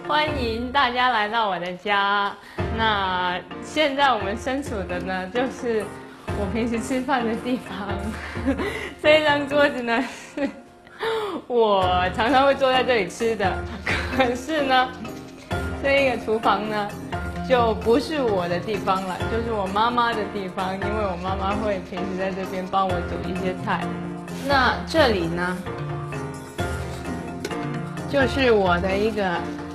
欢迎大家来到我的家。那现在我们身处的呢，就是我平时吃饭的地方。这一张桌子呢，是我常常会坐在这里吃的。可是呢，这一个厨房呢，就不是我的地方了，就是我妈妈的地方，因为我妈妈会平时在这边帮我煮一些菜。那这里呢，就是我的一个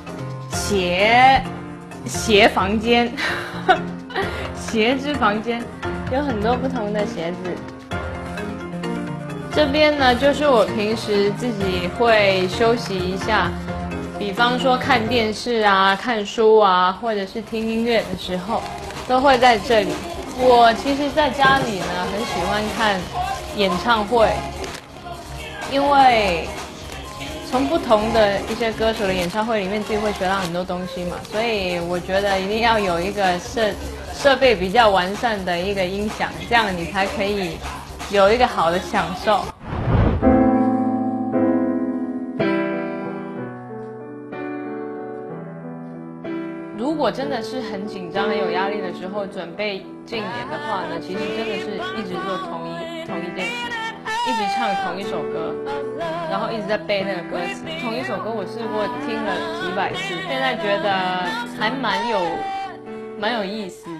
鞋房间，鞋子房间，有很多不同的鞋子。这边呢，就是我平时自己会休息一下，比方说看电视啊、看书啊，或者是听音乐的时候，都会在这里。我其实在家里呢，很喜欢看演唱会，因为从不同的一些歌手的演唱会里面，自己会学到很多东西嘛，所以我觉得一定要有一个设备比较完善的一个音响，这样你才可以有一个好的享受。如果真的是很紧张、很有压力的时候，准备竞演的话呢，其实真的是一直做同一件事，一直唱同一首歌，然后一直在背那个歌词。同一首歌我试过听了几百次，现在觉得还蛮有意思